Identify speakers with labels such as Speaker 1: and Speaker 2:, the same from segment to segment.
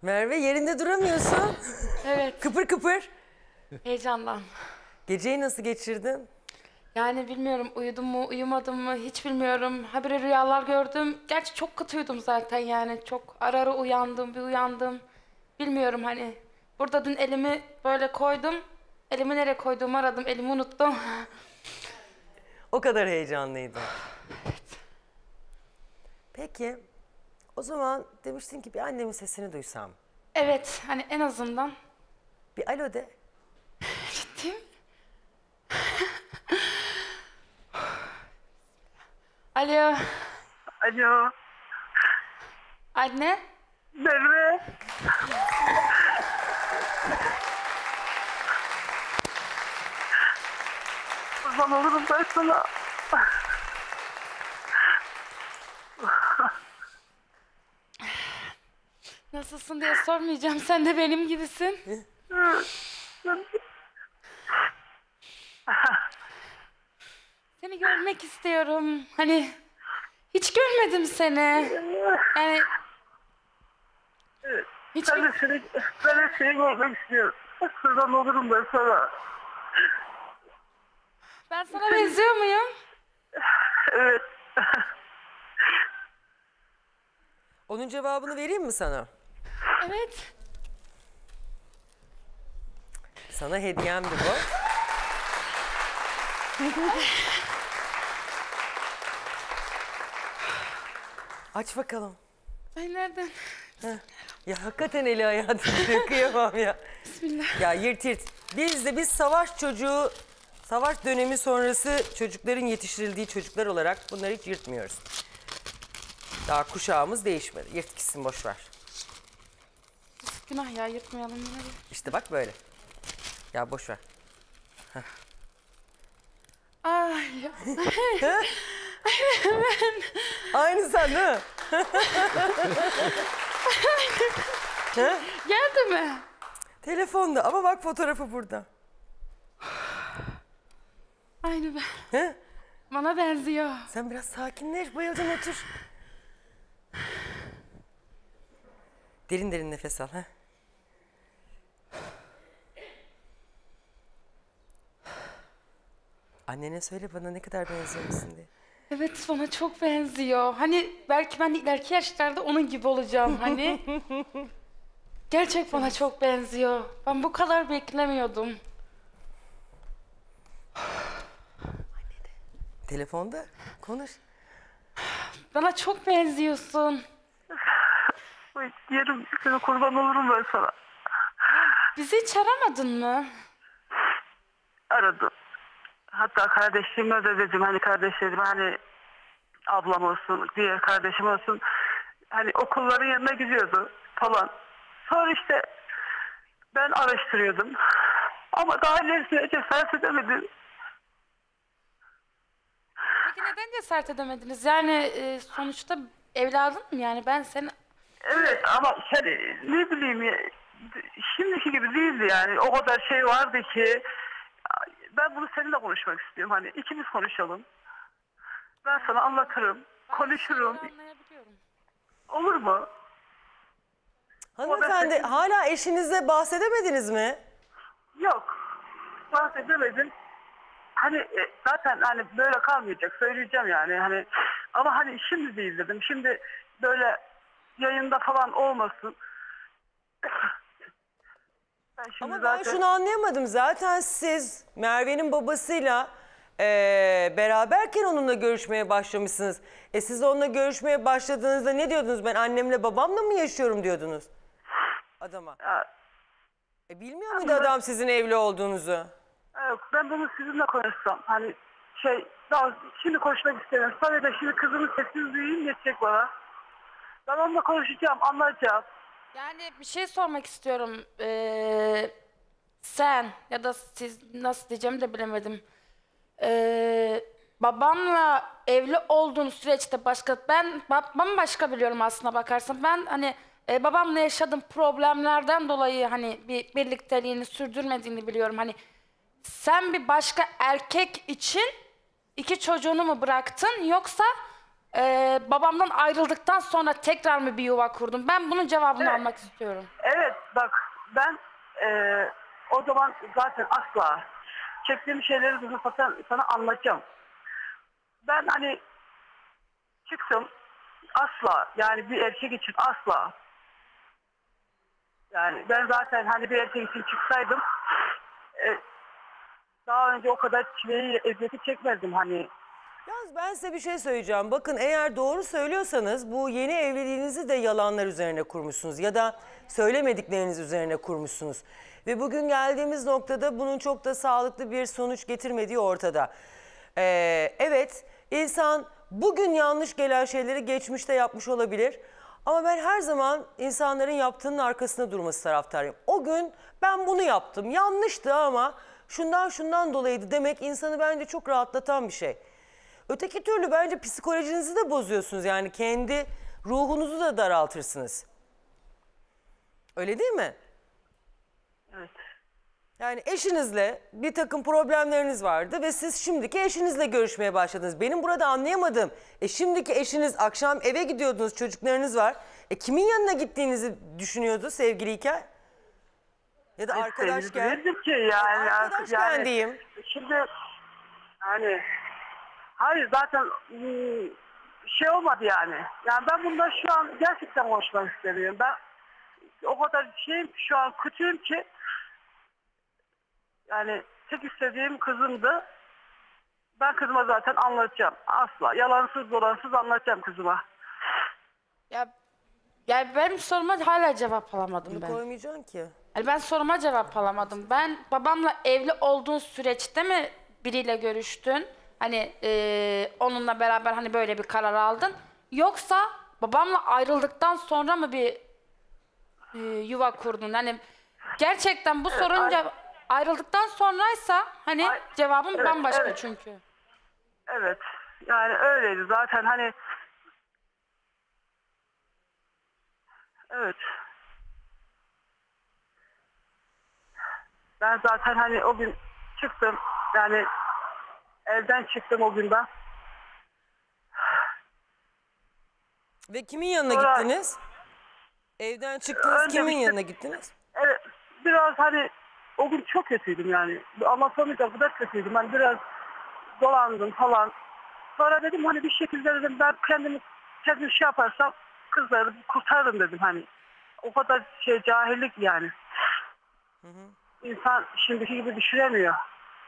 Speaker 1: Merve yerinde duramıyorsun.
Speaker 2: Evet.
Speaker 1: Kıpır kıpır.
Speaker 2: Heyecandan.
Speaker 1: Geceyi nasıl geçirdin?
Speaker 2: Yani bilmiyorum uyudum mu uyumadım mı hiç bilmiyorum. Habire rüyalar gördüm. Gerçi çok kötüydüm zaten yani. Çok ara ara uyandım bir uyandım. Bilmiyorum hani. Burada dün elimi böyle koydum. Elimi nereye koyduğumu aradım. Elimi unuttum.
Speaker 1: O kadar heyecanlıydın. Peki o zaman demiştin ki bir annemin sesini duysam.
Speaker 2: Evet hani en azından.
Speaker 1: Bir alo de.
Speaker 2: Ciddi mi? Alo.
Speaker 3: Alo.
Speaker 2: Anne.
Speaker 3: Merve. Kurban olurum ben sana.
Speaker 2: Nasılsın diye sormayacağım. Sen de benim gibisin. Seni görmek istiyorum. Hani hiç görmedim seni. Yani hiç
Speaker 3: Ben de seni görmek istiyorum. Kurban olurum ben sana.
Speaker 2: ben sana benziyor muyum?
Speaker 3: Evet.
Speaker 1: Onun cevabını vereyim mi sana?
Speaker 2: Evet.
Speaker 1: Sana hediyemdi bu. Aç bakalım.
Speaker 2: Ay nereden?
Speaker 1: Ya hakikaten eli ayağı titriyor, kıyamam ya.
Speaker 2: Bismillah.
Speaker 1: Ya yırt yırt. Biz savaş çocuğu, savaş dönemi sonrası çocukların yetiştirildiği çocuklar olarak bunları hiç yırtmıyoruz. Daha kuşağımız değişmedi. Yırt gitsin, boş ver.
Speaker 2: Günah ya yırtmayalım bunları.
Speaker 1: İşte bak böyle. Ya boş ver.
Speaker 2: Ay ya.
Speaker 1: Aynı sen değil mi?
Speaker 2: Geldi mi?
Speaker 1: Telefonda ama bak fotoğrafı burada.
Speaker 2: Aynı ben.
Speaker 1: He?
Speaker 2: Bana benziyor.
Speaker 1: Sen biraz sakinleş, bayılacağım, otur. Derin derin nefes al. Ha? Annene söyle bana ne kadar benziyorsun diye.
Speaker 2: Evet bana çok benziyor. Hani belki ben de ileriki yaşlarda onun gibi olacağım hani. Gerçek bana çok benziyor. Ben bu kadar beklemiyordum.
Speaker 1: Telefonda konuş.
Speaker 2: Bana çok benziyorsun.
Speaker 3: Yerim seni, kurban olurum ben sana.
Speaker 2: Bizi hiç aramadın mı?
Speaker 3: Aradım. Hatta kardeşime de dedim, hani kardeşlerim, hani ablam olsun, diğer kardeşim olsun, hani okulların yanına gidiyordu falan. Sonra işte ben araştırıyordum. Ama daha ilerisine cesaret edemedim.
Speaker 2: Peki neden cesaret edemediniz? Yani sonuçta evladın mı yani ben seni...
Speaker 3: Evet ama hani ne bileyim ya, şimdiki gibi değildi yani. O kadar şey vardı ki ben bunu seninle konuşmak istiyorum. Hani ikimiz konuşalım. Ben sana anlatırım, konuşurum.
Speaker 2: Anlayabiliyorum.
Speaker 3: Olur mu?
Speaker 1: Hanımefendi hala eşinize bahsedemediniz mi?
Speaker 3: Yok. Bahsedemedim. Hani zaten hani böyle kalmayacak, söyleyeceğim yani. Hani ama hani şimdi değil dedim. Şimdi böyle yayında falan olmasın.
Speaker 1: Ama ben şunu anlayamadım. Zaten siz Merve'nin babasıyla beraberken onunla görüşmeye başlamışsınız. Siz onunla görüşmeye başladığınızda ne diyordunuz? Ben annemle babamla mı yaşıyorum diyordunuz adama. Bilmiyor muydu adam sizin evli olduğunuzu?
Speaker 3: Yok, ben bunu sizinle konuşsam. Hani daha şimdi konuşmak istemiyorum. Sadece şimdi kızımın sesini duyayım, yetecek bana. Ben onunla konuşacağım, anlayacağım.
Speaker 2: Yani bir şey sormak istiyorum. Sen ya da siz nasıl diyeceğimi de bilemedim. Babamla evli olduğun süreçte ben başka biliyorum aslına bakarsan. Ben hani babamla yaşadığım problemlerden dolayı hani bir birlikteliğini sürdürmediğini biliyorum. Hani sen bir başka erkek için 2 çocuğunu mu bıraktın yoksa babamdan ayrıldıktan sonra tekrar mı bir yuva kurdun? Ben bunun cevabını
Speaker 3: Evet.
Speaker 2: almak istiyorum.
Speaker 3: Evet bak ben o zaman zaten asla çektiğim şeyleri sana anlatacağım. Ben hani çıktım asla yani bir erkek için asla. Yani ben zaten hani bir erkek için çıksaydım daha önce o kadar çileyi eziyeti çekmezdim hani.
Speaker 1: Yalnız ben size bir şey söyleyeceğim. Bakın eğer doğru söylüyorsanız bu yeni evliliğinizi de yalanlar üzerine kurmuşsunuz ya da söylemedikleriniz üzerine kurmuşsunuz. Ve bugün geldiğimiz noktada bunun çok da sağlıklı bir sonuç getirmediği ortada. Evet, insan bugün yanlış gelen şeyleri geçmişte yapmış olabilir. Ama ben her zaman insanların yaptığının arkasında durması taraftarıyım. O gün ben bunu yaptım, yanlıştı ama şundan dolayıydı demek insanı bence çok rahatlatan bir şey. Öteki türlü bence psikolojinizi de bozuyorsunuz. Yani kendi ruhunuzu da daraltırsınız. Öyle değil mi?
Speaker 3: Evet.
Speaker 1: Yani eşinizle bir takım problemleriniz vardı ve siz şimdiki eşinizle görüşmeye başladınız. Benim burada anlayamadığım, şimdiki eşiniz akşam eve gidiyordunuz, çocuklarınız var. Kimin yanına gittiğinizi düşünüyordu sevgiliyken? Ya da arkadaşken?
Speaker 3: Bilirdim ki yani.
Speaker 1: Arkadaşken diyeyim.
Speaker 3: Şimdi hani hayır zaten şey olmadı yani. Yani ben bundan şu an gerçekten konuşmak istemiyorum. Ben o kadar şeyim şu an kötüyüm ki yani tek istediğim kızımdı. Ben kızıma zaten anlatacağım. Asla. Yalansız dolansız anlatacağım kızıma.
Speaker 2: Ya benim soruma hala cevap alamadım
Speaker 1: Bunu
Speaker 2: ben.
Speaker 1: koymayacaksın ki.
Speaker 2: Yani ben soruma cevap alamadım. Ben babamla evli olduğun süreçte mi biriyle görüştün? Hani onunla beraber hani böyle bir karar aldın. Yoksa babamla ayrıldıktan sonra mı bir yuva kurdun? Hani gerçekten bu sorun ayrıldıktan sonraysa hani cevabım
Speaker 3: evet,
Speaker 2: bambaşka
Speaker 3: evet.
Speaker 2: çünkü.
Speaker 3: Evet. Yani öyleydi zaten hani evet. Ben zaten hani o gün çıktım yani evden çıktım o gün ben.
Speaker 1: Ve kimin yanına
Speaker 3: Sonra-
Speaker 1: gittiniz? Evden çıktınız,
Speaker 3: Önce
Speaker 1: kimin
Speaker 3: bir-
Speaker 1: yanına gittiniz?
Speaker 3: Evet, biraz hani o gün çok kötüydüm yani. Anlatamayacağım kadar kötüydüm. Ben biraz dolandım falan. Sonra dedim hani bir şekilde dedim ben kendim şey yaparsam kızları kurtarırım dedim hani. O kadar cahillik yani. İnsan şimdiki gibi düşünemiyor.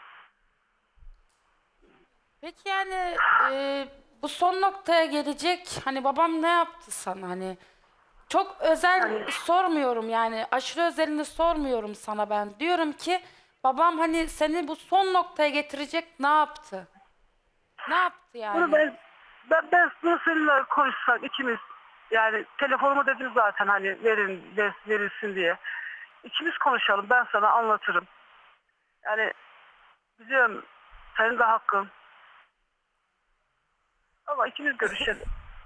Speaker 2: Peki yani bu son noktaya gelecek hani babam ne yaptı sana hani çok özel sormuyorum yani aşırı özelini sormuyorum sana ben diyorum ki babam hani seni bu son noktaya getirecek ne yaptı? Ne yaptı yani?
Speaker 3: Bunu ben bunu seninle konuşsak ikimiz yani telefonumu dedim zaten hani verilsin diye. İkimiz konuşalım ben sana anlatırım. Yani biliyorum senin de hakkın. Ama ikimiz görüşelim.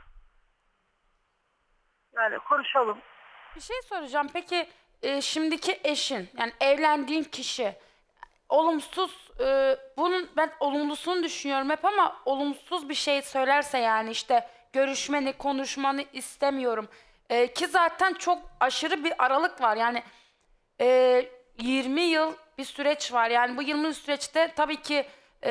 Speaker 3: Yani konuşalım.
Speaker 2: Bir şey soracağım. Peki şimdiki eşin yani evlendiğin kişi olumsuz bunun ben olumlusunu düşünüyorum hep ama olumsuz bir şey söylerse yani işte görüşmeni, konuşmanı istemiyorum. Ki zaten çok aşırı bir aralık var. Yani 20 yıl bir süreç var. Yani bu 20 yıl süreçte tabii ki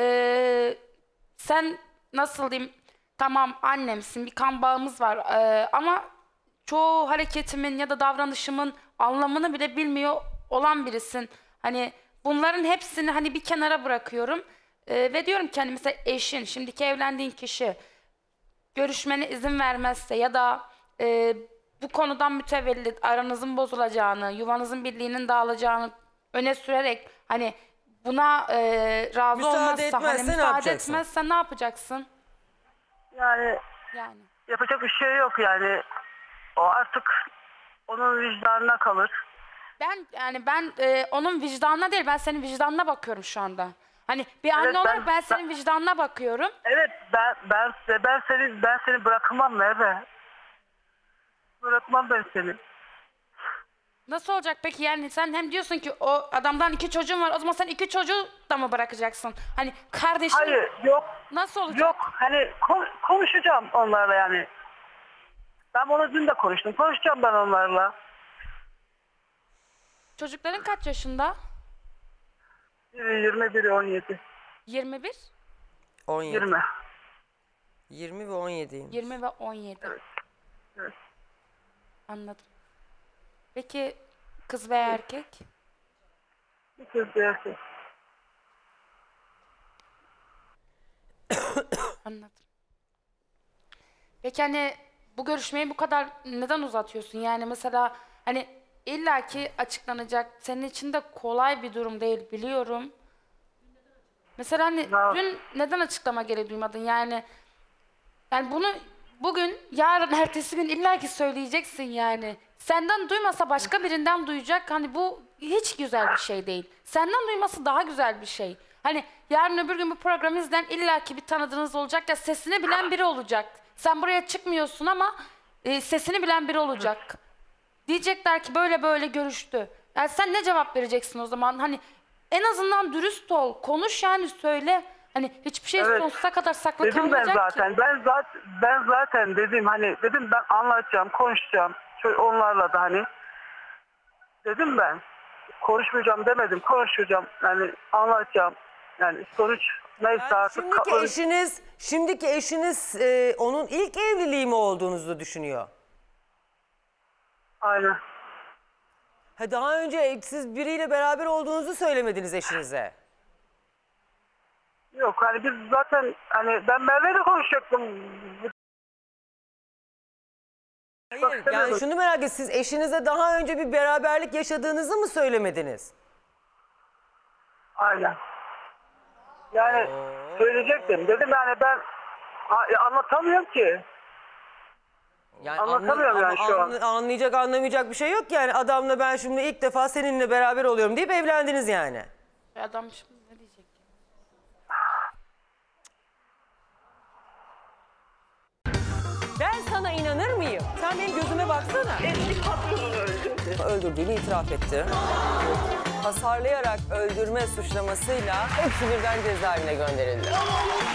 Speaker 2: sen nasıl diyeyim tamam annemsin bir kan bağımız var ama çoğu hareketimin ya da davranışımın anlamını bile bilmiyor olan birisin. Hani bunların hepsini hani bir kenara bırakıyorum ve diyorum ki hani mesela eşin, şimdiki evlendiğin kişi görüşmene izin vermezse ya da bu konudan mütevellit aranızın bozulacağını, yuvanızın birliğinin dağılacağını öne sürerek hani buna razı
Speaker 1: Müsaade
Speaker 2: olmazsa,
Speaker 1: etmezse
Speaker 2: hani
Speaker 1: ne
Speaker 2: müsaade
Speaker 1: yapacaksın?
Speaker 2: etmezse ne yapacaksın?
Speaker 3: Yani
Speaker 2: Yani.
Speaker 3: yapacak bir şey yok yani. O artık onun vicdanına kalır.
Speaker 2: Ben onun vicdanına değil ben senin vicdanına bakıyorum şu anda. Hani bir anne
Speaker 3: Evet,
Speaker 2: olarak ben senin vicdanına bakıyorum.
Speaker 3: Evet ben seni bırakmam Merve. Bırakmam ben seni.
Speaker 2: Nasıl olacak peki yani sen hem diyorsun ki o adamdan 2 çocuğun var o zaman sen 2 çocuğu da mı bırakacaksın? Hani kardeşin
Speaker 3: Hayır yok.
Speaker 2: nasıl olacak?
Speaker 3: Yok hani konuşacağım onlarla yani. Ben onu dün de konuştum. Konuşacağım ben onlarla.
Speaker 2: Çocukların kaç yaşında?
Speaker 3: 21, 17.
Speaker 2: 21,
Speaker 1: 17.
Speaker 3: 20.
Speaker 1: 20 ve 17'yim.
Speaker 2: 20 ve 17.
Speaker 3: Evet. Evet.
Speaker 2: Anladım. Peki kız veya erkek?
Speaker 3: Bir kız bir erkek.
Speaker 2: Anladım. Peki hani bu görüşmeyi bu kadar neden uzatıyorsun? Yani mesela hani illaki açıklanacak. Senin için de kolay bir durum değil biliyorum. Mesela hani
Speaker 3: Ya.
Speaker 2: dün neden açıklama gereği duymadın? Yani bunu bugün, yarın, ertesi gün illaki söyleyeceksin yani. Senden duymasa başka birinden duyacak. Hani bu hiç güzel bir şey değil. Senden duyması daha güzel bir şey. Hani yarın öbür gün bu programı izleyen illaki bir tanıdığınız olacak ya sesini bilen biri olacak. Sen buraya çıkmıyorsun ama sesini bilen biri olacak. Diyecekler ki böyle böyle görüştü. Yani sen ne cevap vereceksin o zaman? Hani en azından dürüst ol, konuş yani söyle. Hani hiçbir şey
Speaker 3: Evet.
Speaker 2: sonsuza kadar saklı
Speaker 3: Dedim ben
Speaker 2: kalmayacak
Speaker 3: zaten.
Speaker 2: ki.
Speaker 3: Ben zaten dedim hani dedim ben anlatacağım, konuşacağım. Şöyle onlarla da hani dedim ben. Konuşmayacağım demedim. Konuşacağım. Yani anlatacağım. Yani sonuç neyse
Speaker 1: Yani
Speaker 3: artık.
Speaker 1: şimdiki eşiniz onun ilk evliliği mi olduğunuzu düşünüyor?
Speaker 3: Aynen.
Speaker 1: Ha, daha önce siz biriyle beraber olduğunuzu söylemediniz eşinize.
Speaker 3: Yok hani biz zaten hani ben Merve'yle konuşacaktım.
Speaker 1: Hayır,
Speaker 3: Bak,
Speaker 1: yani
Speaker 3: demedim.
Speaker 1: şunu merak ediyorum. Siz eşinize daha önce bir beraberlik yaşadığınızı mı söylemediniz?
Speaker 3: Aynen. Yani söyleyecektim. Dedim yani ben anlatamıyorum ki.
Speaker 1: Yani
Speaker 3: Anlatamıyorum yani şu an.
Speaker 1: Anlayacak anlamayacak bir şey yok yani. Adamla ben şimdi ilk defa seninle beraber oluyorum deyip evlendiniz yani.
Speaker 2: Adam şimdi ne diyecek?
Speaker 1: Ben sana inanır mıyım? Sen benim gözüme baksana.
Speaker 3: Eski patronunu öldürdü.
Speaker 1: Öldürdüğünü itiraf etti. Hasarlayarak öldürme suçlamasıyla hepsi birden cezaevine gönderildi.